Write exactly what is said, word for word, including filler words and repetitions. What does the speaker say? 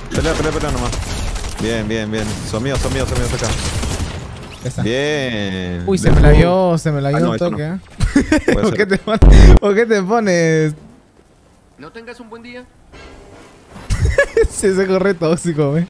Pelea, pelea, pelea nomás. Bien, bien, bien. Son míos, son míos, son míos acá. Esa. Bien. Uy, se me la dio, se me la dio Ah, no, un eso toque, no. ¿eh? Puede ¿Por qué ser. te pones? ¿Por qué te pones? No tengas un buen día. Sí, ese corre tóxico, wey.